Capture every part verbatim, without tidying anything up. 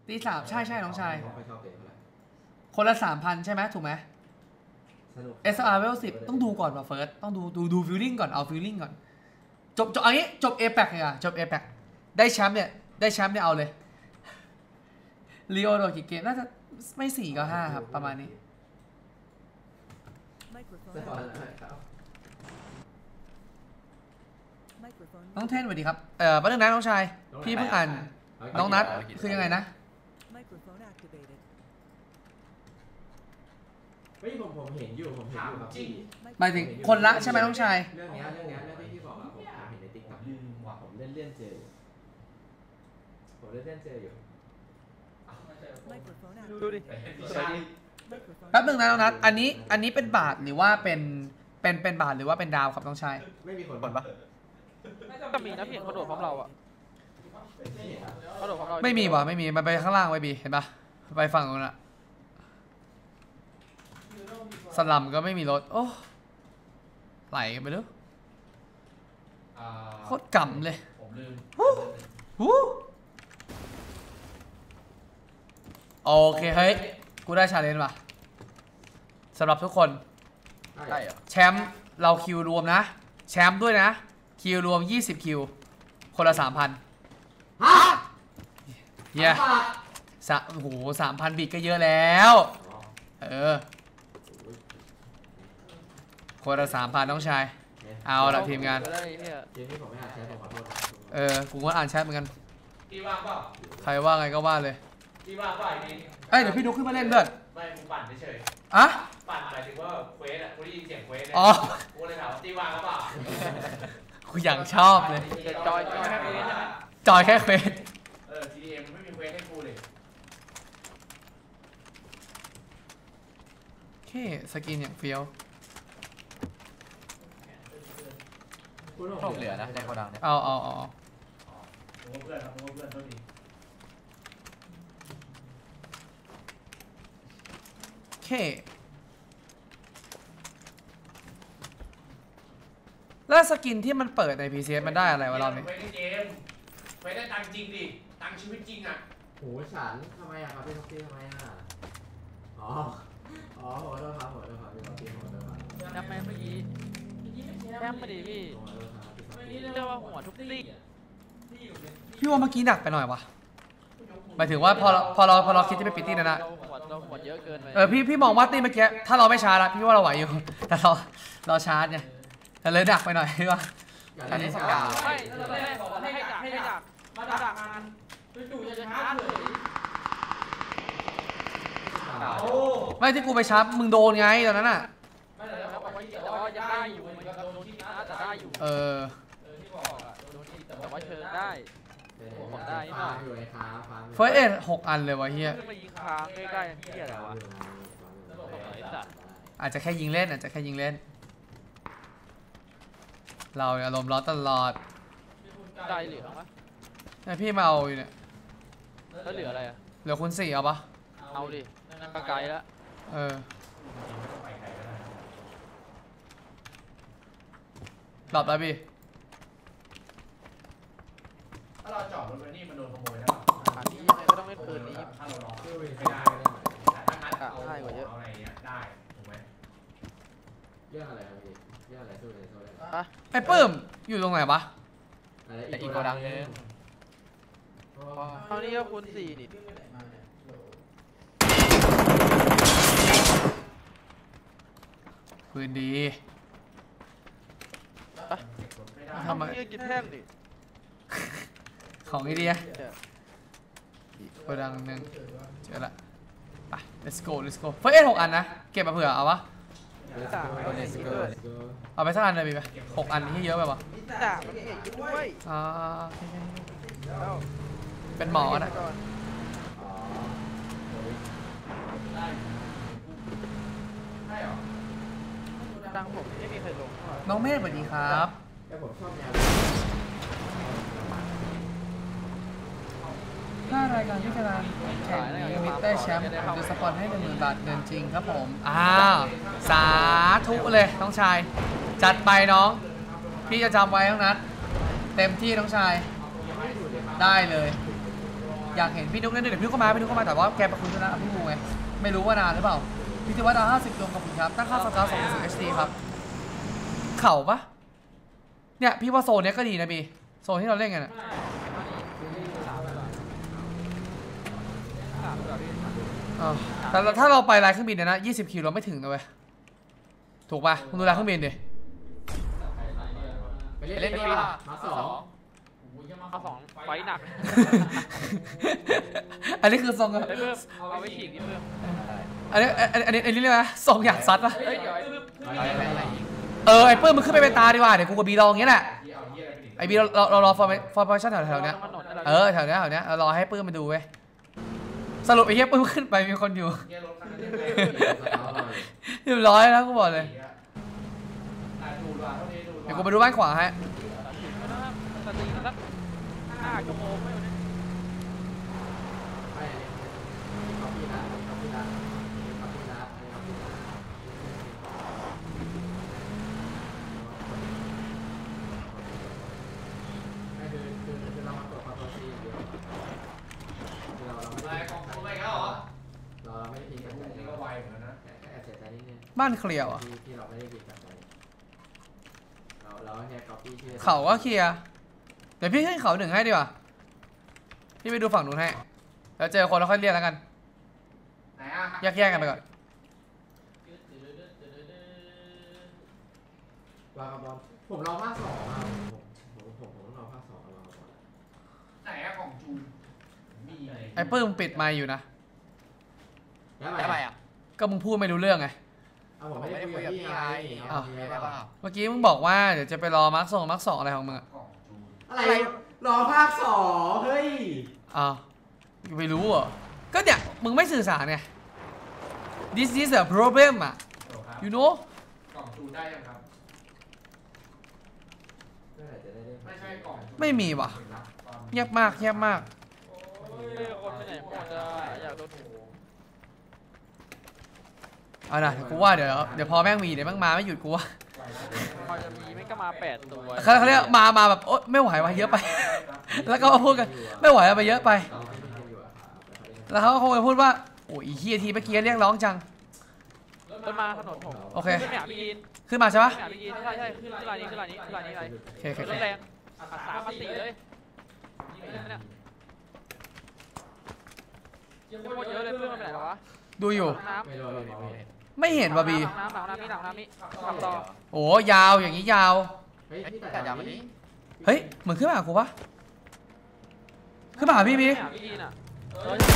ตีสามใช่ใช่น้องชายคนละสามพันใช่ไหมถูกไหม เอส อาร์ เวลสิบต้องดูก่อนว่าเฟิร์สต้องดูดูดูฟิลลิ่งก่อนเอาฟิลลิ่งก่อนจบจบอันนี้จบ เอ พี อี ซี เนี่ยจบ เอ พี อี ซี ได้แชมป์เนี่ยได้แชมป์เนี่ยเอาเลยลีโอโดกี่เกมน่าจะไม่สี่ก็ห้าครับประมาณนี้น้องเทนสวัสดีครับเอ่อป้าหนึ่งนะน้องชายพี่เพิ่งอ่านน้องนัทคือยังไงนะไม่ผมผมเห็นอยู่ผมเห็นอยู่ครับพี่หมายถึงคนละใช่ไหมน้องชายเรื่องนี้เรื่องนี้เรื่องที่พี่บอกอะผมเห็นในติ๊กต็อกผมเล่นเล่นเจอผมเล่นเล่นเจออยู่ดูดิแป๊บนึงนะน้องนัทอันนี้อันนี้เป็นบาทหรือว่าเป็นเป็นเป็นบาทหรือว่าเป็นดาวครับน้องชายไม่มีคนบ่นปะก็มีนะเพียงเขาโดดพร้อมเราอะเขาโดดพร้อมเราไม่มีวะไม่มีมันไปข้างล่างไว้บีเห็นปะไปฝั่งนู้นอะสลัมก็ไม่มีรถโอ้ไหลไปเลยโคตรกำเลยโอเคเฮ้ยกูได้ชาเลนจ์ว่ะสำหรับทุกคนแชมป์เราคิวรวมนะแชมป์ด้วยนะคิวรวมยี่สิบคิวคนละ สามพันฮะเย้สะโอ้โห สามพัน บิตก็เยอะแล้วเออคนละ สามพัน น้องชายเอาละทีมงานเออกูก็อ่านแชทเหมือนกันใครว่าไงก็ว่าเลยพี่ว่าป่ะนี่เอ้ยเดี๋ยวพี่ดุขึ้นมาเล่นด้วยไม่กูปั่นเฉยๆอะปั่นหมายถึงว่าเควสอะกูได้ยินเสียงเควสเลยกูเลยถามว่าตีว่าก็เปล่ากูอย่างชอบเลยจอยจอยแค่เควสจอยแค่เควสเออ จี ดี เอ็ม ไม่มีเควสให้กูเลยโอเคสกินอย่างเฟี้ยวโชคเหลือนะในโกดังเนี่ยเอาเอาเอาผมเพื่อนครับผมเพื่อนเท่านี้โอเคแล้วสกินที่มันเปิดใน พี ซี เอส มันได้อะไรวะเราเนี่ยไม่ได้เกมไม่ได้ตังจริงดิตังชีวิตจริงอ่ะโหฉันทำไมอะครับพี่ท็อปปี้ทำไมอะอ๋ออ๋อขอโทษครับขอโทษครับพี่ท็อปปี้ขอโทษครับจำไหมเมื่อกี้แค่ไม่ดีพี่เรียกว่าหัวทุบตี้พี่ว่าเมื่อกี้หนักไปหน่อยวะหมายถึงว่าพอพอเราพอเราคิดจะไปปิดตี้นะนะเราหัวเยอะเกินไปเออพี่พี่มองว่าตี้เมื่อกี้ถ้าเราไม่ชาร์จละพี่ว่าเราไหวอยู่แต่เราเราชาร์จไงแต่เลยดักไปหน่อยพี่ว่าอันนี้สกาวไม่ไม่บอกให้ดักให้ดักมาดักมันจู่ๆจะชาร์จเลยไม่ที่กูไปชาร์จมึงโดนไงตอนนั้นอ่ะไม่แต่ว่าไว้แต่ว่ายังได้อยู่มันก็โดนที่นะแต่ได้อยู่เออที่บอกอ่ะโดนที่แต่ว่าเชิญได้ผมได้นี่หน่อยเฟิร์สเอ็ดหกอันเลยวะเฮียมายิงค้างใกล้ๆเฮียอะไรวะอาจจะแค่ยิงเล่นอาจจะแค่ยิงเล่นเราอารมณ์ร้อนตลอดได้เหลือปะเนี่ยพี่มาเอาอยู่เนี่ยแล้วเหลืออะไรอ่ะเหลือคุณสี่เอาปะเอาดินั่นปลาไก่แล้วเออหลับแล้วพี่ถ้าเราจอดรถไว้นี่มันโดนขโมยได้ป่ะอันนี้ยังไงก็ต้องเล่นปืนนี้ถ้าเราล็อกไม่ได้แต่ถ้างัดเอาเอาอะไรเงี้ยได้ถูกไหมเรื่องอะไรครับพี่เรื่องอะไรสู้เลยสู้เลยไอ้ปื้มอยู่ตรงไหนปะแต่อีกโกดังนึงตอนนี้ก็คูณสี่ดิปืนดีทำไมกินแท่งดิของไอเดียโกดังหนึ่งเจอละไป let's go let's go เฟิร์สเอ็ดหกอันนะเก็บมาเผื่อเอาปะเอาไปสักอันเลยบีไปหกอันที่เยอะไปปะอ่าเป็นหมอนะดังผมไม่มีใครลงน้องเมฆสวัสดีครับถ้ารายการที่กำลังแข่งมีมิเตอร์แชมป์จะสปอนให้หนึ่งหมื่นบาทเงินจริงครับผมอ้าวสาธุเลยน้องชายจัดไปน้องพี่จะจำไว้ทั้งนั้นเต็มที่น้องชายได้เลยอยากเห็นพี่นุ๊กเล่นด้วยเดี๋ยวพี่นุ๊กก็มาพี่นุ๊กก็มาแต่ว่าแกไปคุยธุระกับพี่มูไงไม่รู้ว่านานหรือเปล่าพิธีวัฒน์ห้าสิบดวงกับคุณครับตั้งค่าสตาร์ทสองพันสิบเอชดีครับเข่าปะเนี่ยพี่ว่าโซนเนี้ยก็ดีนะบีโซนที่เราเล่นกันอะแต่ถ้าเราไปลายเครื่องบินเนี่ยนะยี่สิบคิวเราไม่ถึงนะเว้ยถูกป่ะมึงดูลายเครื่องบินดิไปเล่นเล่นนี่ป่ะมาสองมาสองไฟหนักอันนี้คือทรงอะเพิ่มเอาไปฉีกนิดเพิ่มอันนี้อันนี้อันนี้อันนี้เรียกว่าทรงอยากซัดปะเฮ้ยเดี๋ยวไอ้เพิ่มเออไอ้เปิ้ลมึงขึ้นไปเป็นตาดีกว่าเดี๋ยวกูกับบีลองอย่างเงี้ยแหละไอ้บีเราเราเรารอฟอร์มฟอร์มชั่นแถวแถวเนี้ยเออแถวเนี้ยแถวเนี้ยเรารอให้เปิ้ลมาดูเว้ยสรุปไอ้เหี้ยเปิ้ลขึ้นไปมีคนอยู่เรียบร้อยแล้วกูบอกเลยเดี๋ยวกูไปดูบ้านขวาให้สตรีสักห้าชั่วโมงไม่วันนี้ไม่เขาพี่นะเขาพี่นะเขาพี่นะเขาพี่นะไม่คือคือคือเรามาตรวจความตัวซีอย่างเดียวคือเราเราไม่ได้ของตัวไม่เข้าเหรอเราเราไม่ได้ทิ้งกันใจนี่ก็ไวเหมือนกันนะแค่แอบเสียใจนิดนึงบ้านเคลียร์อ่ะที่ที่เราไม่ได้ทิ้งกันใจเราเราแค่ copy ที่เขาก็เคลียร์เดี๋ยวพี่ให้เขาหนึ่งให้ดีกว่าพี่ไปดูฝั่งนู้นให้แล้วเจอคนแล้วค่อยเรียกแล้วกันไหนอ่ะแยกๆกันไปก่อนวางกระบอลผมรอภาคสองอ่ะผมผมผมผมรอภาคสองรอก่อนไหนอะของจูนมีอะไรไอ้เปิ้ลมึงปิดไมค์อยู่นะแล้วทำไมไมอ่ะก็มึงพูดไม่รู้เรื่องไงเอาผมไม่ได้คุยกับพี่ไงอ้าวมีอะไรบ้างเมื่อกี้มึงบอกว่าเดี๋ยวจะไปรอมาร์คสองมาร์คสองอะไรของมึงอะของจูนอะไรรอภาคสองเฮ้ยอ้าวไม่รู้เหรอก็เนี่ยมึงไม่สื่อสารไง this is a problem อ่ะโอ้ครับ you know กล่องจูนได้ยังครับเมื่อไหร่จะได้เล่นไม่ใช่กล่องจูนไม่มีว่ะเงียบมากเงียบมากโอ้ยคนไปไหนหมดจะอยากโดนหูเอานะเดี๋ยวกูว่าเดี๋ยวเดี๋ยวพอแม่งมีเดี๋ยวแม่งมาไม่หยุดกูว่าพอจะมีไม่ก็มาแปดตัวเขาเขาเรียกมามาแบบโอ๊ยไม่ไหวว่ะเยอะไป แล้วก็มาพูดกันไม่ไหวอะไปเยอะไปเราไม่ได้อยู่อ่ะแล้วเขาก็คงจะพูดว่าโอ้ยอีเฮียทีเมื่อกี้เรียกร้องจังเดินมาถนนผมโอเคขึ้นไปหาพี่กินขึ้นมาใช่ปะขึ้นไปหาพี่กินใช่ใช่ขึ้นขึ้นลายนี้ขึ้นลายนี้ขึ้นลายนี้ลายโอเคโอเคโอรเคถแรงอ่ะสามมาสี่เลยนี่เนี่ยเยอะเยอะเลยเพื่อนมันไปไหนแล้ววะดูอยู่น้ำไม่รู้เลยไม่รู้ไม่เห็นว่ะบีน้ำหลังน้ำนี่หลังน้ำนี่ทำต่อโอ้ยาวอย่างนี้ยาวเฮ้ยพี่แต่แต่ยามันนี้เฮ้ยเหมือนขึ้นมาหากูปะขึ้นมาหาพี่บีหาพี่กินอ่ะเออ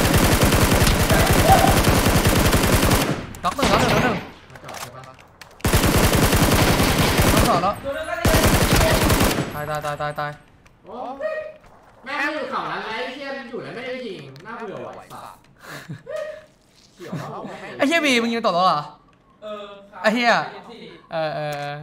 น็อกหนึ่งน็อกหนึ่งน็อกหนึ่งมาจอดใช่ปะน็อกสองแล้วตายตายตายตายตายโอ้แม่งอยู่ฝั่งนั้นไอ้เชี่ยอยู่แล้วไม่ได้ยิงน่าเบื่อว่ะสัสเกี่ยวว่าผมไม่ไอ้เฮียบีมึงยิงตกแล้วเหรอเออไอ้เฮียเออเออ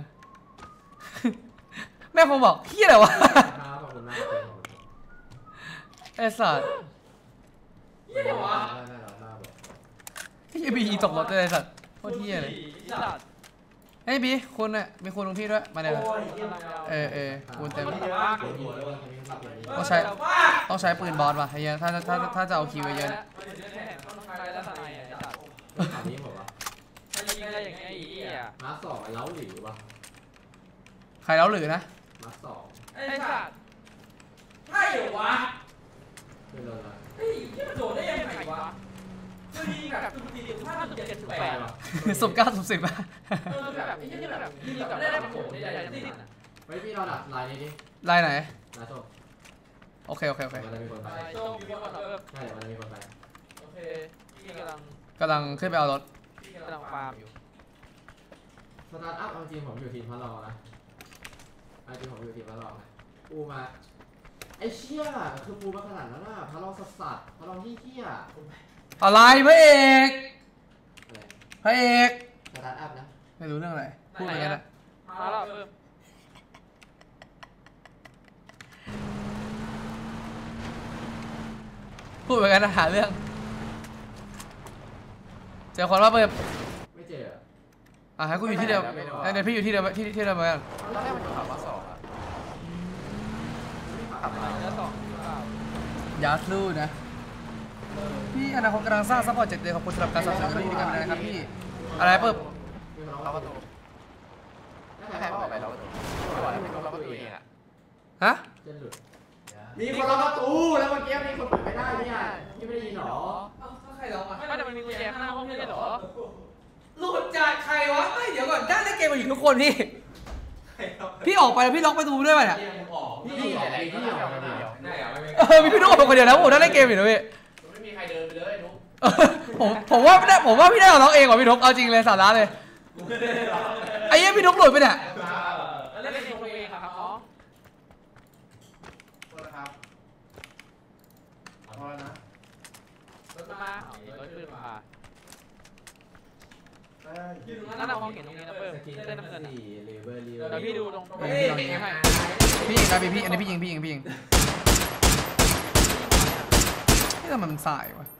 แม่คงบอกเฮียอะไรวะขอบคุณมากขอบคุณไอ้สัสเยี่ยวะได้แล้วได้บอกไอ้เฮียบียิงตกรถเลยไอ้สัสโคตรเฮียเลยสัตว์เฮ้ยบีคุณน่ะมีคุณตรงพี่ด้วยมาเดี๋ยวเออเออคุณเต็มต้องใช้ต้องใช้ปืนบอสว่ะไอ้เหี้ยถ้าถ้าถ้าจะเอาคิวเยอะๆเนี่ยต้องใช้แล้วทนายไอ้สัตว์ถามนี้ผมว่าถ้ายิงได้อย่างเงี้ยไอ้เหี้ยมาสองเล้าหลิวปะใครเล้าหรือนะมาสองไอ้สัตว์ใช่เหรอวะไม่รู้ละเฮ้ยที่มันโดดได้ยังไงวะคือดีแบบคือดีห้าสิบเจ็ดสิบแปดสุบเก้าสุบสิบอะเออแบบไอ้ที่แบบดีแบบได้ได้ประโยชน์ใหญ่ๆที่เฮ้ยพี่เราดับลายนี้ดิลายไหนลายส้มโอเคโอเคโอเคมันจะมีคนไปไอ้โชคมีคนแบบใช่มันจะมีคนไปโอเคพี่กำลังกำลังขึ้นไปเอารถพี่กำลังฟาร์มอยู่สตาร์ทอัพเอาจริงผมอยู่ทีมพระรองนะเอาจริงผมอยู่ทีมพระรองนะปูมาไอ้เชี่ยคือปูมาขนาดนั้นน่ะพระรองสัสสัสพระรองที่เที่ยอะไรพระเอกพระเอกสตาร์ทอัพนะไม่รู้เรื่องอะไรพูดไปงั้นแหละมาแล้วเพิ่มพูดไปงั้นนะหาเรื่องเจอคนว่าเปิดไม่เจออ่ะให้กูอยู่ที่เดิมเดี๋ยวพี่อยู่ที่เดิมที่ที่เดิมเหมือนกันตอนแรกมันอยู่ขับมาสองอ่ะขับมาแล้วสองเปล่าฮยาสู้นะพี่อนาคตกำลังสร้างซัพพอร์ตเจ็ดเดือนขอบคุณสำหรับการสนับสนุนที่ดีกันนะครับพี่อะไรเพิ่มเราประตูไม่ใครบอกไปเราประตูไม่บอกแล้วเป็นเราประตูเองอ่ะฮะจะหลุดมีคนล็อกประตูแล้วเมื่อกี้มีคนเปิดไม่ได้เนี่ยพี่ไม่ได้ยินหรอใครร้องอ่ะไม่แต่มันมีกุญแจข้างหน้าห้องไม่ใช่เหรอหลุดจากใครวะไม่เดี๋ยวก่อนได้เล่นเกมมาอยู่ทุกคนพี่พี่ออกไปแล้วพี่ล็อกประตูด้วยป่ะเนี่ยพี่อะไรพี่ออกมาเดียวได้เหรอไม่ไม่เออมีพี่นุ๊กออกมาคนเดียวแล้วผมได้เล่นเกมอยู่นะพี่ไม่มีใครเดินไปเลยนุ๊กเออผมผมว่าไม่ได้ผมว่าพี่ได้เอาล็อกเองว่ะพี่นุ๊กเอาจริงเลยสาระเลยไอ้เหี้ยพี่นุ๊กหลุดไปเนี่ยแล้วเล่นเองตัวเองครับอ๋อโทษนะครับขอโทษนะรถมาเอารถปืนมานั่นเรามองเห็นตรงนี้นะเพิ่มเส้นน้ำเงินสี่เลเวอร์เรียวเดี๋ยวพี่ดูตรงเฮ้ยนี้ให้พี่ยิงนะพี่พี่อันนี้พี่ยิงพี่ยิงพี่ยิงนี่ทำไมมันสายวะ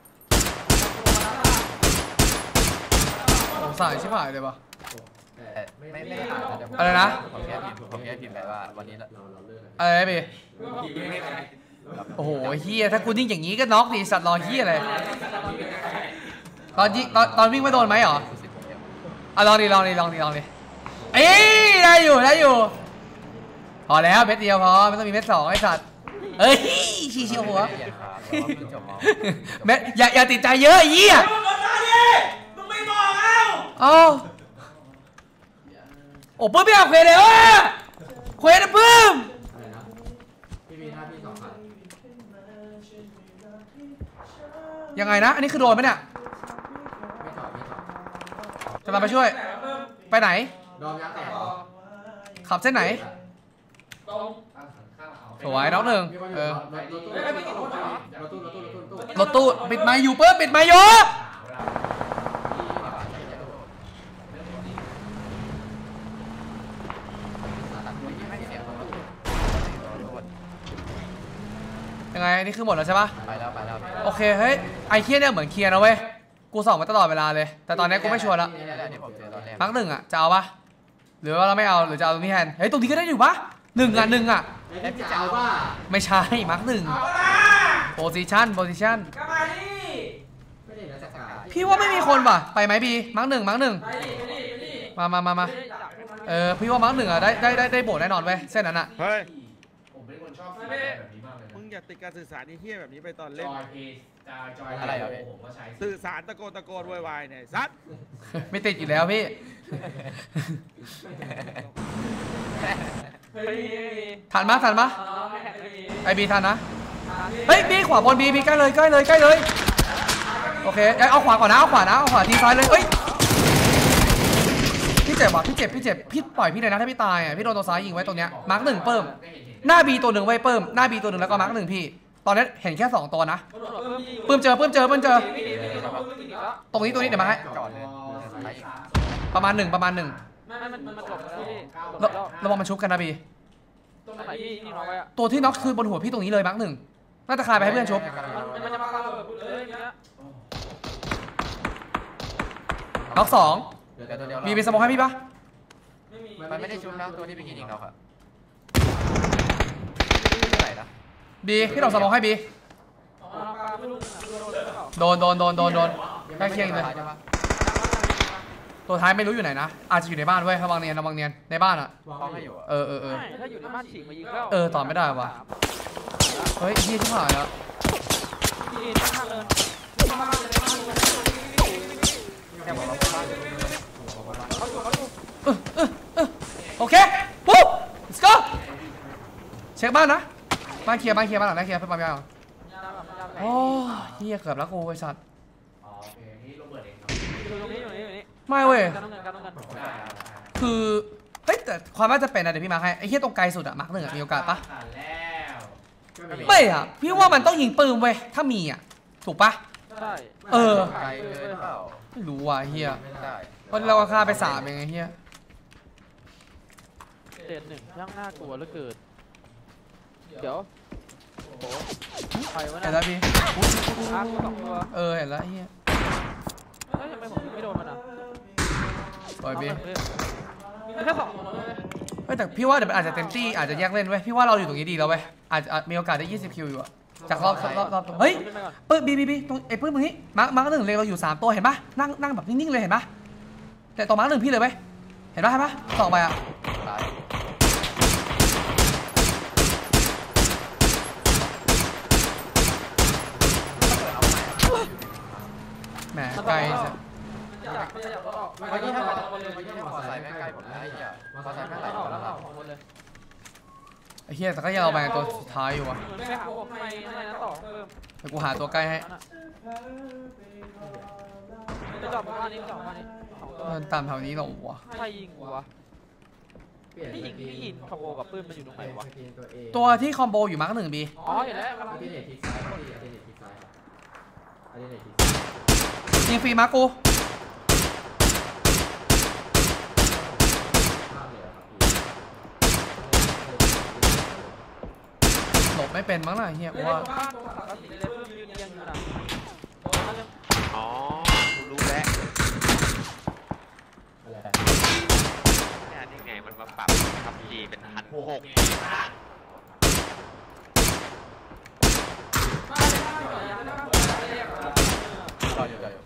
โอ้สายชิบหายเลยปะไม่ไม่ได้อ่านอะไรนะผมแค่พิมพ์ผมแค่พิมพ์ไปว่าวันนี้เราเราเลิกกันอะไรพี่โอ้โหเฮียถ้ากูยิงอย่างนี้ก็น็อกดิสัตว์รอเฮียอะไรตอนยิงตอนตอนวิ่งไม่โดนไหมเหรออ่ะลองดิลองดิลองดิลองดิเอ้ยได้อยู่ได้อยู่พอแล้วเม็ดเดียวพอไม่ต้องมีเม็ดสองไอ้สัตว์เอ้ยชี้ชี้หัวเม็ดอย่าอย่าติดใจเยอะไอ้เหี้ยมึงไม่บอกเอ้าเอ้าโอ้ปื้มไม่เอาเควสเลยว่ะเควสนะปื้มอะไรนะพี่มีหน้าที่สองพันยังไงนะอันนี้คือโดนไหมเนี่ยไม่จอดไม่จอดจะมาไปช่วยไปไหนดอมยักษ์แตกเหรอขับเส้นไหนตรงสวยน้องหนึ่งมีคนอเอยู่ อรถตู้รถตู้รถตู้รถตู้รถตู้รถตู้ปิดไม้อยู่เปิ้มปิดไม้อยู่ยังไงอันนี่คือหมดแล้วใช่ปะไปแล้วไปแล้วโอเคเฮ้ยไอเคียเนี่ยเหมือนเคลียร์นะเว้ยกูส่องมาตลอดเวลาเลยแต่ตอนนี้กูไม่ชัวร์ละนี่แหละที่ผมเจอตอนแรกมาร์กหนึ่งอ่ะจะเอาปะหรือว่าเราไม่เอาหรือจะเอาตรงนี้แทนเฮ้ยตรงนี้ก็ได้อยู่ปะหนึ่งอ่ะหนึ่งอ่ะไอ้พี่จะเอาป่ะไม่ใช่มาร์กหนึ่งโพซิชันโพซิชันไม่ได้นะสักการพี่ว่าไม่มีคนป่ะไปไหมบีมาร์กหนึ่งมาร์กหนึ่งมามามามาเออพี่ว่ามาร์กหนึ่งอ่ะได้ได้ได้ได้โบแน่นอนเว้ยเส้นนั้นอ่ะเฮ้ยผมเป็นคนชอบแบบนี้มากเลยมึงอย่าติดการสื่อสารนี่เฮี้ยแบบนี้ไปตอนเล่นจอยเพย์จอยอะไรผมก็ใช้สื่อสารตะโกนตะโกนวายวายเนี่ยซัดไม่ติดอยู่แล้วพี่ ทันมะทันมะไอบีทันนะเฮ้ยบีขวาบนบีบีใกล้เลยใกล้เลยใกล้เลยโอเคเอาขวาก่อนนะเอาขวานะเอาขวาทีซ้ายเลยเอ้ยพี่เจ็บว่ะพี่เจ็บพี่เจ็บพี่ปล่อยพี่เลยนะถ้าพี่ตายอ่ะพี่โดนตัวซ้ายยิงไว้ตรงเนี้ยมาร์กหนึ่งเพิ่มหน้าบีตัวหนึ่งไว้เพิ่มหน้าบีตัวหนึ่งแล้วก็มาร์กหนึ่งพี่ตอนนี้เห็นแค่สองตัวนะเพิ่มเจอเพิ่มเจอเพิ่มเจอตรงนี้ตรงนี้เดี๋ยวมาให้จอดเลยประมาณหนึ่งประมาณหนึ่งไม่ไม่มันมันจบแล้วพี่ระระวังมันชุบกันนะบีตรงไหนพี่นี่น้องไว้อะตัวที่น็อกคือบนหัวพี่ตรงนี้เลยมาร์กหนึ่งน่าจะคลายไปให้เพื่อนชุบมันมันจะมาระเบิดเลยเนี่ยน็อกสองเดี๋ยวเดี๋ยวตัวเดียวมีเป็นสมองให้พี่ปะไม่มีมันไม่ได้ชุบนะตัวที่ไปกินอีกเราครับไหนนะบีพี่ดอกสมองให้บีอ๋อไม่รู้โดนหรือเปล่าโดนโดนโดนโดนโดนใกล้เคียงเลยตัวท้ายไม่รู้อยู่ไหนนะอาจจะอยู่ในบ้านเว้ยระวังเนียนระวังเนียนในบ้านอ่ะวางเขาให้ให้ออยู่ ยู่เออเออเออไม่ถ้าอยู่ในบ้านฉีกมายิงแล้วเออตอบไม่ได้ว่ะ เฮ้ยพี่ที่ผ่านแล้วที่ข้างเลยแค่บอกเราบ้านโอเคปุ๊บ let's go เช็คบ้านนะบ้านเคลียร์บ้านเคลียร์บ้านหลังได้เคลียร์เพื่อนปั๊มยาวโอ้เฮียเกือบแล้วกูไอ้สัตว์อ๋อโอเคนี่ลงเบิดเองเนาะอยู่ตรงนี้อยู่นี่อยู่นี่ไม่เว้ยการต้องเงินการต้องเงินคือเฮ้ยแต่ความน่าจะเป็นนะเดี๋ยวพี่มาร์คให้ไอ้เฮียตรงไกลสุดอะมาร์คหนึ่งอะมีโอกาสปะแล้วไม่อะพี่ว่ามันต้องยิงปืนเว้ยถ้ามีอะถูกปะใช่เออไกลเลยเปล่าไม่รู้ว่ะเฮียไม่ได้เพราะเราก็ฆ่าไปสามเองไงเฮียเศษหนึ่งช่างน่ากลัวเหลือเกินเดี๋ยวโอ้โหไปวะเห็เนี่ยนแล้วพี่อาร์คสองตัวเออเห็นแล้วเฮียเฮ้ยทำไมผมไม่โดนมันอ่ะปล่อยพี่มีแค่สองตัวเลยเฮ้ยแต่พี่ว่าเดี๋ยวมันอาจจะเต็มที่อาจจะแยกเล่นเว้ยพี่ว่าเราอยู่ตรงนี้ดีแล้วเว้ยอาจจะมีโอกาสได้ยี่สิบคิวอยู่อะจากรอบรอบรอบเฮ้ยปื้มบีบีบีตรงไอ้ปื้มตรงนี้มาร์คมาร์คหนึ่งเลยเราอยู่สามตัวเห็นปะนั่งนั่งแบบนิ่งๆเลยเห็นปะแต่ตัวมาร์คหนึ่งพี่เลยไหมเห็นปะเห็นปะส่องไปอ่ะแหมไกลจากมันจะอยากออกไม่ไม่ใช่ใช่มอไม่เตอร์ไซค์ไม่ใช่มอเตอร์ไซค์ใกล้ผมนะไอ้เหี้ยมอเตอร์ไซค์ไม่ไหลออกแล้แล้ว วเราออกหมดเลยไอ้เหี้ยแต่ก็ยังเอาไปตัวสุดท้ายอยู่วะเหมือนไปหาพวกไม่ไม่ต่อเพิ่มแต่กูหาตัวใกล้ให้จะจอดประมาณนี้จอดประมาณนี้สองตัวเดินตามแถวนี้หรอวะใครยิงกูวะพี่ยิงพี่ยิงคอมโบกับปืนมันอยู่ตรงไหนวะตัวที่คอมโบอยู่มาร์คหนึ่งบีอ๋อเห็นแล้วกำลังอันยินี้งเน็ตทิศซ้ายอันนี้เน็ตทิศซ้ายครับอันนี้เน็ตทิศซ้ายยิงฟรีมาร์คกูข้ามเลยครับพี่หลบไม่เป็นมั้งน่ะเฮียเฮ้ยว่าบ้านตรงสังกะสีเลยปืนยืนเอียงอยู่นะอ๋อรู้แล้วอะไรเนี่ยนี่ไงมันมาปรับขับขี่เป็นพันหกต่ออยู่ต่ออยู่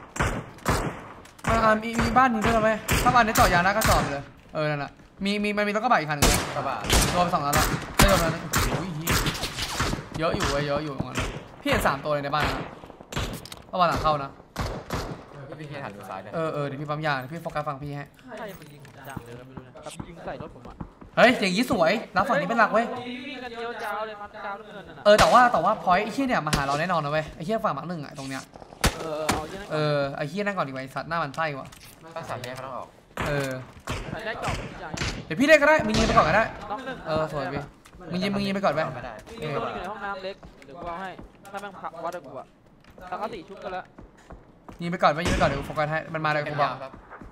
อ่ามีมีบ้านนี้ด้วยไหมถ้าบ้านนี้ต่อยางได้ก็สอบเลยเออนั่นแหละมีมีมันมีรถกระบะอีกคันหนึ่งเลยกระบะรวมสองนัดละไม่รวมนั้นโอ้ยเยอะอยู่เว้ยเยอะอยู่ตรงนั้นพี่เห็นสามตัวเลยในบ้านนะระหว่างหลังเข้านะพี่พี่หันซ้ายได้เออเออเดี๋ยวพี่ปั๊มยาเดี๋ยวพี่โฟกัสฟังพี่ให้ใครมันยิงจังเลยไม่รู้นะแบบยิงใส่รถผมอ่ะเฮ้ยอย่างนี้สวยรับฝั่งนี้เป็นหลักเว้ยวิ่งกันเดียวจ้าวเลยมันจ้าวเงินน่ะเออแต่ว่าแต่ว่าพอยไอ้เหี้ยเนี่ยมาหาเราแน่นอนนะเว้ยไอ้เหี้ยฝั่งมักหนึ่งอะตรงเนี้ยเออเอาเยอะนะเออไอ้เหี้ยนั่งก่อนดีกว่าไอ้สัตว์หน้ามันไส้ว่ะต้องสามแยกเขาต้องออกเออใส่ได้จอบอย่างเดี๋ยวพี่เล่นก็ได้มึงยิงไปก่อนก็ได้น้องหนึ่งเออสวยพี่มึงยิงมึงยิงไปก่อนไปไม่ได้มีตัวอยู่ในห้องน้ำเล็กเดี๋ยวกูเอาให้ถ้าแม่งพักวัดกูอ่ะสังกะสีชุบกันแล้วยิงไปก่อนไปยิงไปก่อนเดี๋ยวกูโฟกัสให้มันมาเลยกูบอกครับ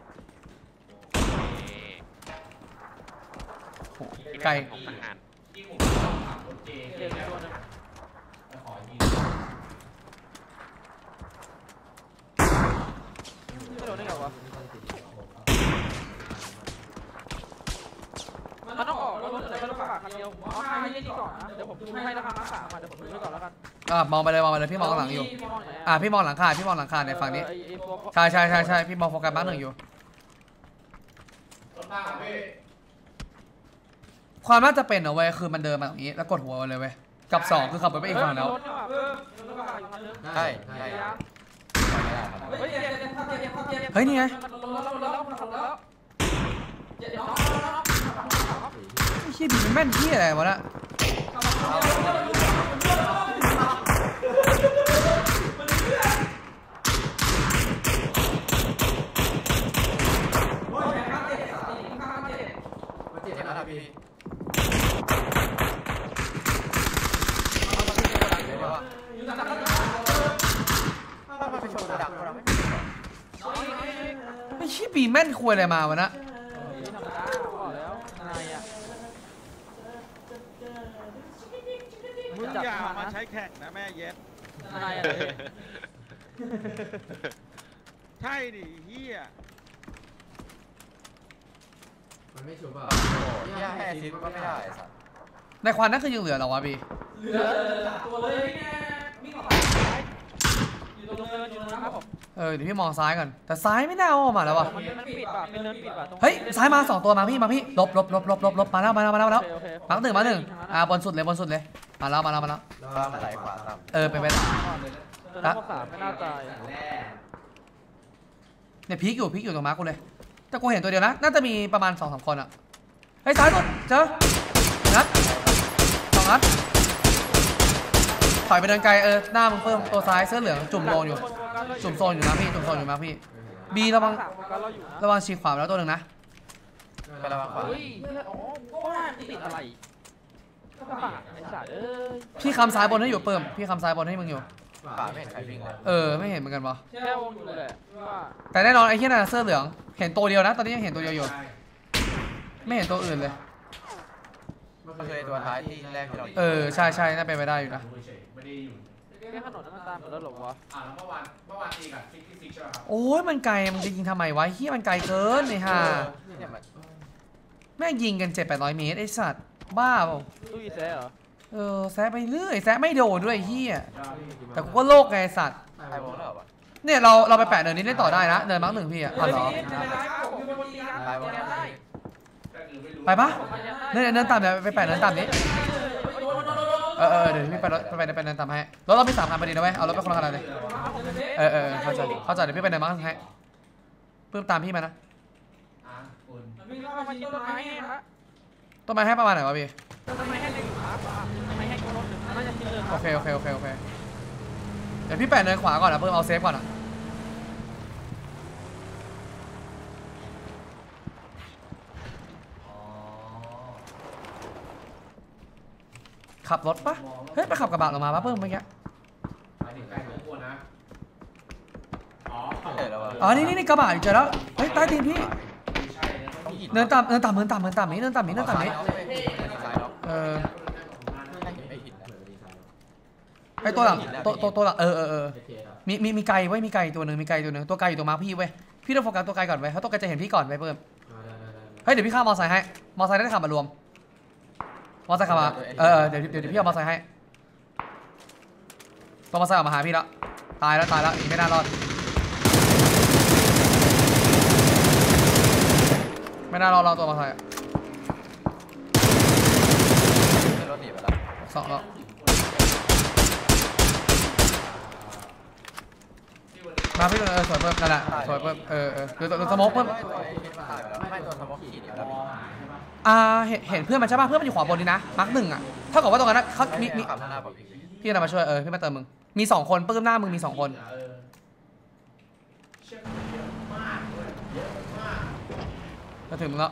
โหไกลของทหารเด็กตัวนึงไม่โดนได้ไงวะมันต้องออกแล้วรถไหนไม่ต้องปากคันเดียวเอาให้เล่นนี่ก่อนนะเดี๋ยวผมดูให้ราคามาสามมาเดี๋ยวผมดูให้ก่อนแล้วกันอ่ะมองไปเลยมองไปเลยพี่มองข้างหลังอยู่อ่ะพี่มองหลังคาพี่มองหลังคาในฝั่งนี้ใช่ใช่ใช่ใช่พี่มองโฟกัสบ้านหนึ่งอยู่ความน่าจะเป็นเอาไว้คือมันเดินมาตรงนี้แล้วกดหัวเลยเว้ยกับสองคือขับไปอีกฝั่งแล้วใช่ใช่เฮ้ยเดี๋ยวเดี๋ยวเดี๋ยวเดี๋ยวเดี๋ยวเฮ้ยนี่ไงมันลงแล้วลงแล้วลงแล้วเดี๋ยวเดี๋ยวไอ้เหี้ยบีมันแม่นเหี้ยอะไรวะน่ะมาเจ็บนะครับพี่ไปชมดักเราไม่ไอ้เหี้ยบีแม่นคุยอะไรมาวะน่ะธรรมดาบอกแล้วนายอ่ะมึงอย่ามาใช้แข่งนะแม่เย็ดนายอ่ะใช่ดิเฮียมันไม่ชัวร์เปล่าเฮียให้ซิปก็ไม่ได้สัตว์ในควันนั่นคือยังเหลือเหรอวะบีเหลือตัวเลยแม่วิ่งออกไปอยู่ตรงเนินอยู่ตรงนั้นครับผมเออเดี๋ยวพี่มองซ้ายก่อนแต่ซ้ายไม่น่าเอาออกมาแล้ววะมันมันปิดป่ะเป็นเนินปิดป่ะตรงเฮ้ยซ้ายมาสองตัวมาพี่มาพี่ลบลบลบลบลบลบมาแล้วมาแล้วมาแล้วมาแล้วโอเคมาหนึ่งมาหนึ่งอ่าบนสุดเลยบนสุดเลยมาแล้วมาแล้วมาแล้วตามไหลขวาตามเออเป็นไปได้ตัวนั้นพวกสามไม่น่าตายเนี่ยพีกอยู่พีกอยู่ตรงมาร์กกูเลยแต่กูเห็นตัวเดียวนะน่าจะมีประมาณสองสามคนอ่ะเฮ้ยซ้ายสุดเจอนัดสองนัดถอยไปเดินไกลเออหน้ามึงเพิ่มตัวซ้ายเสื้อเหลืองจุ่มโซนอยู่จุ่มโซนอยู่นะพี่จุ่มโซนอยู่นะพี่บีระวังเราอยู่นะระวังฉีกขวาแล้วตัวหนึ่งนะไประวังขวาเฮ้ยอ๋อว่าติดอะไรกระบะไอ้สัตว์เอ้ยพี่คำซ้ายบนให้อยู่เพิ่มพี่คำซ้ายบนให้มึงอยู่ขวาไม่เห็นใครวิ่งเลยเออไม่เห็นเหมือนกันวะแค่วงอยู่แหละว่าแต่แน่นอนไอ้เหี้ยน่ะเสื้อเหลืองเห็นตัวเดียวนะตอนนี้ยังเห็นตัวเดียวอยู่ไม่เห็นตัวอื่นเลยมันคือตัวท้ายที่แรกที่เราเออใช่ใช่น่าเป็นไปได้อยู่นะแค่ถนนนั้นมันตามหมดแล้วหรอวะโอ้ยมันไกลมันจะยิงทำไมวะเฮียมันไกลเกินไอ้ห่าเนี่ยมันแม่งยิงกันเจ็ดแปดร้อยเมตรไอ้สัตว์บ้าเปล่าตู้ยีแซ่เหรอเออแซะไปเรื่อยแซะไม่โดนด้วยไอ้เฮียแต่กูก็โลกไงสัตว์ใครบอกแล้ววะเนี่ยเราเราไปแปะเนินนี้เล่นต่อได้นะเนินมั้งหนึ่งพี่อ่ะอ๋อเหรอใครบอกแล้วไปปะเนินเนินต่ำเดี๋ยวไปแปะเนินต่ำนี้เออเออเดี๋ยวพี่ไปรถไปไปไปเนินต่ำให้รถเรามีสามคันพอดีนะเว้ยเอารถไปคนละคันเลยเออเออเข้าใจเข้าใจเดี๋ยวพี่ไปเนินมั้งให้เพิ่มตามพี่มานะต้นไม้ให้ประมาณไหนวะพี่โอเคโอเคโอเคโอเคเดี๋ยวพี่แปะเนินขวาก่อนนะเพิ่มเอาเซฟก่อนอ่ะขับรถปะเฮ้ยไปขับกระบะลงมาปะเพิ่มเมื่อกี้อ๋อนี่นี่นี่กระบะอยู่เจอแล้วเฮ้ยใต้ตีนพี่เนินต่ำเนินต่ำเนินต่ำเนินต่ำนี้เนินต่ำนี้เนินต่ำนี้เออไอตัวหลังตัวตัวตัวหลังเออเออเออมีมีมีไกลไว้มีไกลตัวหนึ่งมีไกลตัวหนึ่งตัวไกลอยู่ตัวมาพี่เว้ยพี่ต้องโฟกัสตัวไกลก่อนไว้เพราะตัวไกลจะเห็นพี่ก่อนไว้เพิ่มเฮ้ยเดี๋ยวพี่ข้ามมอไซค์ให้มอไซค์ได้ขับมารวมมอไซค์ขับมาเออเดี๋ยวเดี๋ยวเดี๋ยวพี่เอามอไซค์ให้ตัวมอไซค์ออกมาหาพี่แล้วตายแล้วตายแล้วอีกไม่น่ารอดไม่น่ารอดเราตัวมอไซค์รถหนีไปแล้วสองแล้วมาพี่เออสวยเพิ่มนั่นแหละสวยเพิ่มเออเออเดี๋ยวตัวสโมกเพิ่มไม่ตัวสมองขีดแล้วอ่าเห็นเห็นเพื่อนมันใช่ป่ะเพื่อนมันอยู่ขวาบนนี่นะมาร์คหนึ่งอ่ะเท่ากับว่าตรงนั้นเขามีมีพี่จะมาช่วยเออพี่มาเติมมึงมีสองคนปื้มหน้ามึงมีสองคนมาถึงมึงแล้ว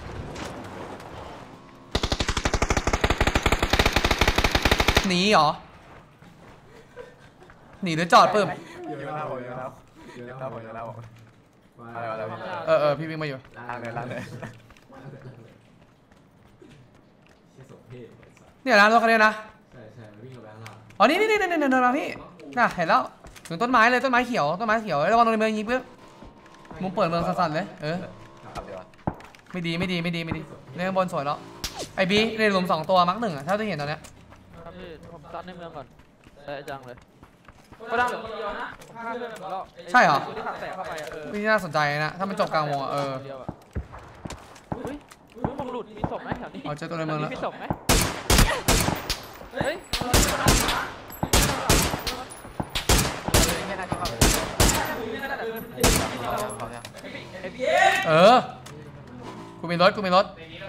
หนีเหรอหนีหรือจอดปื้มอยู่แล้วผมอยู่แล้วอยู่แล้วผมอยู่แล้วอะไรวะอะไรวะเออเออพี่วิ่งมาอยู่ล้างเลยล้างเลยเนี่ยนะรถคันนี้นะใช่ใช่วิ่งกับแบงค์เราอ๋อนี่นี่นี่นี่นี่นะพี่น่ะเห็นแล้วถึงต้นไม้เลยต้นไม้เขียวต้นไม้เขียวระวังตรงในเมืองยิงเพื่อมุมเปิดเมืองสั่นๆเลยเออขับดีวะไม่ดีไม่ดีไม่ดีไม่ดีเรื่องบนสวยแล้วไอ้บีในหลุมสองตัวมักหนึ่งอ่ะถ้าจะเห็นตอนเนี้ยครับพี่ผมซัดในเมืองก่อนแต่จังเลยก็ดังเหลือคนเดียวนะฆ่าเพื่อนแล้วตัวที่ขับแตกเข้าไปเออนี่น่าสนใจนะถ้ามันจบกลางวงอ่ะเออเดียวอ่ะอุ้ยมองหลุดมีศพไหมแถวนี้เอาเจอตัวในเมืองแล้วมีศพไหมเฮ้ยไม่น่าจะเข้าเลยเออกูมีรถกูมีรถ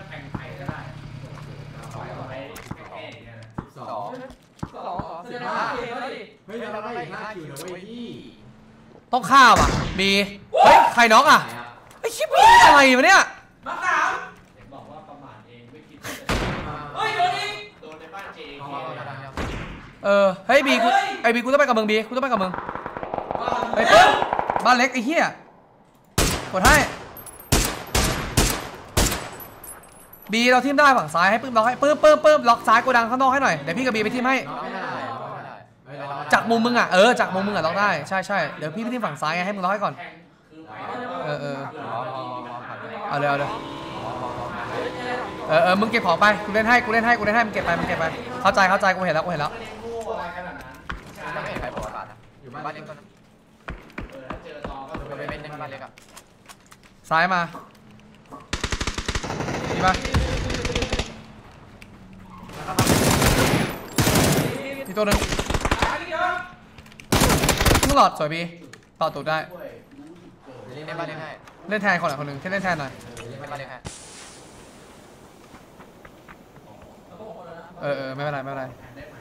สองสองสองเสียห้าเกมแล้วดิเฮ้ยเราได้อีกห้าคิวนะเว้ยพี่ต้องฆ่าว่ะบีเฮ้ยใครน้องอ่ะไอ้ชิบบี้อะไรวะเนี่ยมาสามบอกว่าประมาทเองไม่คิดเฮ้ยโดนอีกโดนในบ้านเจเออเฮ้ยบีกูไอ้บีกูต้องไปกับมึงบีกูต้องไปกับมึงไอ้เปิ้ลบ้านเล็กไอ้เหี้ยกดให้บีเราทิมได้ฝั่งซ้ายให้ปื้มล็อกให้ปื้มปื้มปื้มล็อกซ้ายกูดังข้างนอกให้หน่อยเดี๋ยวพี่กับบีไปทิมให้จากมุมมึงอ่ะเออจากมุมมึงอ่ะล็อกได้ใช่ใช่เดี๋ยวพี่ไปทิมฝั่งซ้ายให้มึงล็อกให้ก่อนเออเออเอาเลยเอาเลยเออเออมึงเก็บของไปกูเล่นให้กูเล่นให้กูเล่นให้มึงเก็บไปมึงเก็บไปเข้าใจเข้าใจกูเห็นแล้วกูเห็นแล้วไม่เห็นใครบอกว่าอยู่บ้านเล็กก็เจอตอก็ไปเป็นในบ้านเล็กอ่ะซ้ายมาดีป่ะอีกตัวหนึ่งมึงหลอดสวยบีต่อตูดได้เล่นในบ้านเล็กให้เล่นแทนคนหนึ่งคนหนึ่งแค่เล่นแทนหน่อยเล่นในบ้านเล็กให้เออเออไม่เป็นไรไม่เป็นไร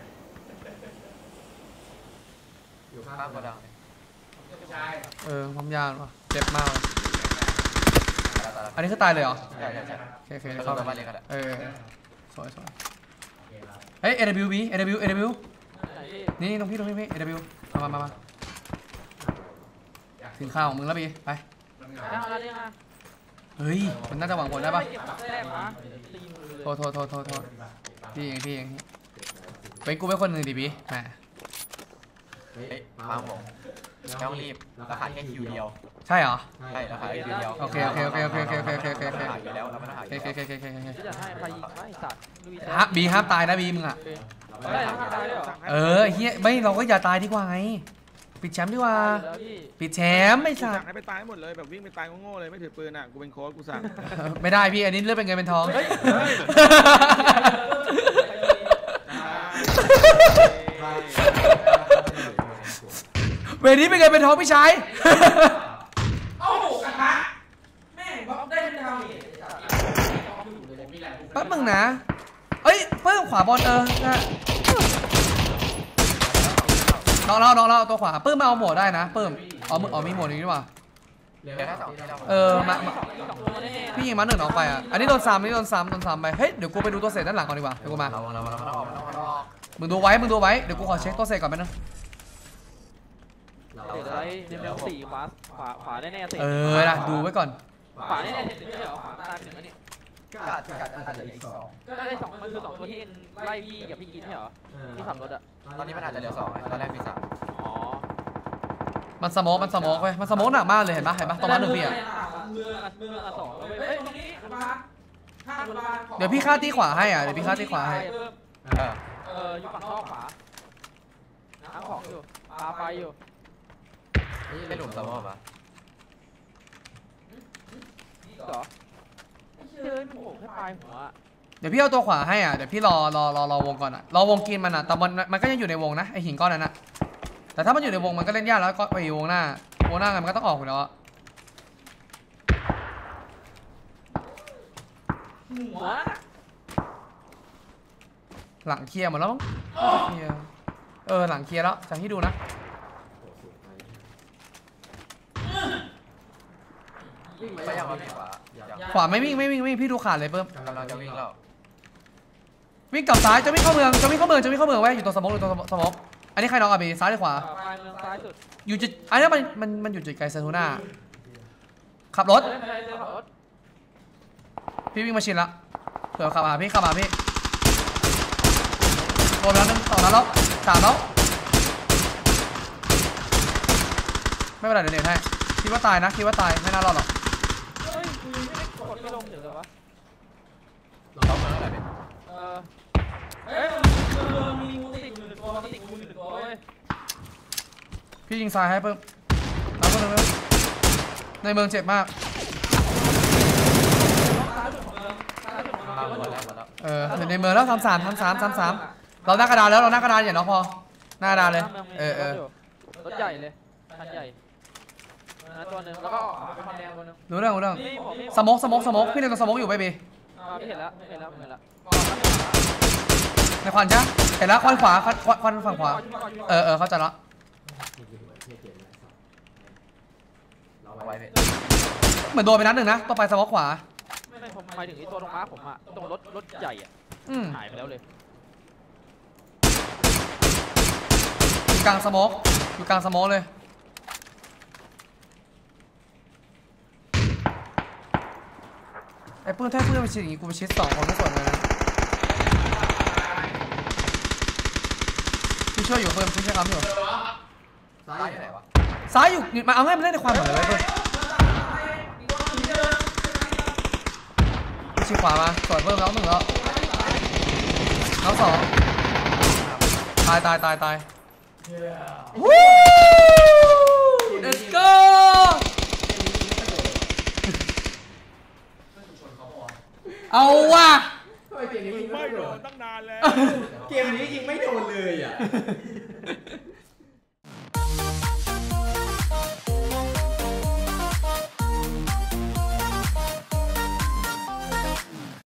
อยู่ข้างข้ามกระดังเออความยาวว่ะเจ็บมากเลยอันนี้คือตายเลยเหรอใช่ใช่ใช่โอเคโอเคเข้าเข้าบ้านเล็กก็ได้เออสวยสวยเฮ้ย เอ ดับเบิลยู บี เอ ดับเบิลยู เอ ดับเบิลยู นี่ตรงพี่ตรงพี่พี่ เอ ดับเบิลยู มามามามาถึงข้าวของมึงแล้วบีไปเอาละเนี่ยมาเฮ้ยมันน่าจะหวังผลได้ปะเก็บแต้มนะตีมือเลยโทษโทษโทษโทษโทษพี่เองพี่เองเป็นกูเป็นคนหนึ่งดิบีแหมเฮ้ยเฮ้ยฟังผมไม่ต้องรีบราคาแค่คิวเดียวใช่เหรอใช่เราขายอยู่เดียวโอเคโอเคโอเคโอเคโอเคโอเคโอเคโอเคขายอยู่แล้วเราไม่ต้องขายโอเคโอเคโอเคโอเคโอเคจะให้ใครยิงไม่สัตว์ลุยฮะบีห้ามตายนะบีมึงอ่ะได้ทำได้ด้วยเหรอเออเฮียไม่เราก็อย่าตายดีกว่าไงปิดแชมป์ดีกว่าแล้วพี่ปิดแชมป์ไม่กูสั่งสั่งให้ไปตายหมดเลยแบบวิ่งไปตายโง่ๆเลยไม่ถือปืนอ่ะกูเป็นโค้ชกูสั่งไม่ได้พี่อันนี้เลือกเป็นเงินเป็นทองเวนี้เป็นเงินเป็นทองพี่ชายเอ้าหมูกระทะแม่งบ๊อบได้เป็นทางเหตุแป๊บมึงนะเอ้ยเพิ่มขวาบอลเออนะน้องเราน้องเราตัวขวาปื้มมาเอาหมวดได้นะปื้มอ๋อมึงอ๋อมีหมวดนี้ดีกว่าเหลือแค่สองที่เราเออมาพี่ยิงมาหนึ่งน้องไปอ่ะอันนี้โดนซ้ำอันนี้โดนซ้ำโดนซ้ำไปเฮ้ยเดี๋ยวกูไปดูตัวเศษด้านหลังก่อนดีกว่าเดี๋ยวกูมาเราเราเราเราเรามึงดูไว้มึงดูไว้เดี๋ยวกูขอเช็คตัวเศษก่อนแป๊บนึงเราเดี๋ยวอะไรเดี๋ยวสี่ขวาขวาขวาแน่ๆเสร็จเออนะดูไว้ก่อนขวาแน่ๆเสร็จไม่ใช่เหรอขวาตายเป็นอันนี้ก็อาจจะอาจจะเหลืออีกสองก็ได้สองมันคือสองตัวที่ไล่พี่กับพี่กินใช่เหรอที่ขับรถอ่ะตอนนี้มันอาจจะเหลือสองตอนแรกมีสามอ๋อมันสโมกมันสโมกเว้ยมันสโมกหนักมากเลยเห็นปะเห็นปะตรงนั้นหนึ่งพี่อ่ะเมืองอ่ะเมืองอ่ะสองแล้วเฮ้ยตรงนี้โรงพยาบาลข้างโรงพยาบาลเดี๋ยวพี่ฆ่าตีขวาให้อ่ะเดี๋ยวพี่ฆ่าตีขวาให้เออเอออยู่ฝั่งท่อขวาน้ำของอยู่ปลาไปอยู่ไม่หลุมสมองปะเหรอเฮ้ยมันโผล่แค่ปลายหัวเดี๋ยวพี่เอาตัวขวาให้อ่ะเดี๋ยวพี่รอรอรอรอวงก่อนอ่ะรอวงกินมันอ่ะแต่มันมันก็ยังอยู่ในวงนะไอหินก้อนนั้นอ่ะแต่ถ้ามันอยู่ในวงมันก็เล่นยากแล้วก็ไปวงหน้าวงหน้าไงมันก็ต้องออกอยู่แล้วอ่ะหัวหลังเคลียร์หมดแล้วมั้งเคลียร์เออหลังเคลียร์แล้วจะให้ดูนะไม่ยังไม่ขวาขวาไม่วิ่งไม่วิ่งไม่วิ่งพี่ดูขาดเลยเพิ่มกำลังจะวิ่งแล้ววิ่งกลับซ้ายจะวิ่งเข้าเมืองจะวิ่งเข้าเมืองจะวิ่งเข้าเมืองไว้อยู่ตรงสมองอยู่ตรงสมองอันนี้ใครน้องอ่ะบีซ้ายหรือขวาปลายเมืองซ้ายสุดอยู่จุดอันนี้มันมันมันอยู่จุดไกลเซนทูน่าขับรถเดินไปเดินขับรถพี่วิ่งมาชินละเผื่อขับมาพี่ขับมาพี่โดนแล้วหนึ่งสองแล้วสามแล้วไม่เป็นไรเดี๋ยวเน็ตให้คิดว่าตายนะคิดว่าตายไม่น่ารอดหรอกเฮ้ยกูยังไม่ได้กดไม่ลงเดี๋ยวเลยวะเราเมื่อไหร่เนี่ยเออเฮ้ยเมืองมีงูติดอยู่หนึ่งตัวมันติดงูอยู่หนึ่งตัวเว้ยพี่ยิงซ้ายให้เพิ่มแล้วก็เลยในเมืองเจ็บมากซ้ายสุดของเมืองซ้ายสุดของเมืองมาหมดแล้วหมดแล้วเอออยู่ในเมืองแล้วทำสามทำสามทำสามเราหน้ากระดานแล้วเราหน้ากระดานอย่าน้องพอหน้ากระดานเลยเออเออรถใหญ่เลยคันใหญ่นะตัวหนึ่งแล้วก็เป็นคันแดงตัวหนึ่งรู้เรื่องรู้เรื่องนี่ผมนี่สโมกสโมกสโมกพี่เล่นตัวสโมกอยู่ไปบีอ่าไม่เห็นแล้วไม่เห็นแล้วไม่เห็นแล้วในควันใช่เห็นแล้วควันขวาควันควันฝั่งขวาเออเออเข้าใจละเราเอาไว้ไว้เเป็นเหมือนโดนไปนัดหนึ่งนะตัวไปสโมกขวาไม่ไม่ผมหมายถึงไอ้ตัวตรงม้าผมอะตรงรถรถใหญ่อะอืมหายไปแล้วเลยอยู่กลางสโมกอยู่กลางสโมกเลยไอ้ปื้นถ้าปื้นไปชิดอย่างงี้กูไปชิดสองคนไม่สนเลยนะพี่ช่วยอยู่เพิ่มพี่ช่วยคำอยู่ซ้าตายยอยู่ไหนวะซ้ายอยู่มาเอาง่ายมันเล่นในความเหมือนเลยเพิ่มพี่ชิดขวามาสวนเพิ่มแล้วหนึ่งแล้วน้องสองตายตายตายตายวู้ let's go เอาว่ะเฮ้ยเกมนี้ยิงไม่ไม่โดโดนนตั้งนานแล้วเกมนี้ยิงไม่โดนเลยอ่ะ